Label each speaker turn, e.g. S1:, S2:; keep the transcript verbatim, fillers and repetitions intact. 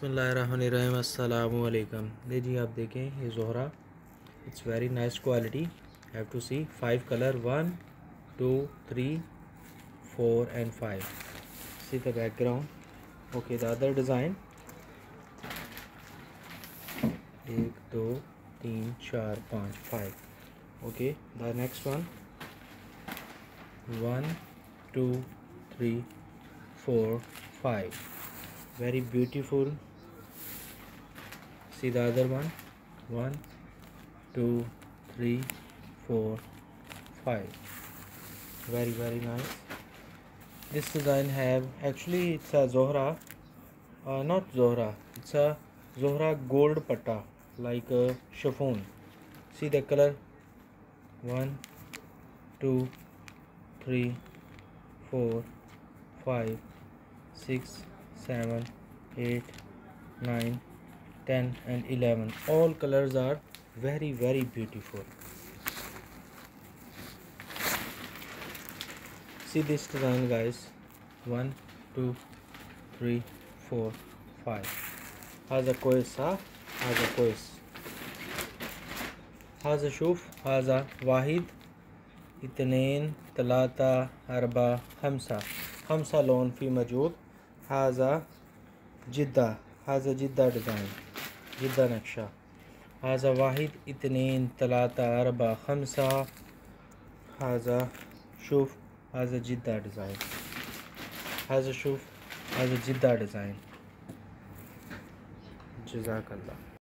S1: बिस्मिल्लाहिर्रहमानिर्रहीम अस्सलामु अलैकुम। लीजिए आप देखें ये Zohra, it's very nice quality. Have to see five colour, one two three four and five. See the background. Okay, the other design, एक दो तीन चार पाँच, five. Okay, the next one, one two three four five, very beautiful. See the other one, one two three four five, very very nice. This design have actually it's a zohra, uh, not zohra, it's a zohra gold patta, like a chiffon. See the color, one two three four five six seven eight nine ten and eleven. All colors are very very beautiful. See this design guys, one two three four five. هذا كويس، ها هذا كويس. هذا شوف، هذا واحد اثنين ثلاثة أربعة خمسة، خمسة لون في موجود. هذا جدة، هذا جدة ديزاين، جدة نقشة. هذا واحد اثنين ثلاثة أربعة خمسة. هذا شوف، هذا جدة ديزاين. هذا شوف، هذا جدة ديزاين. جزاك الله.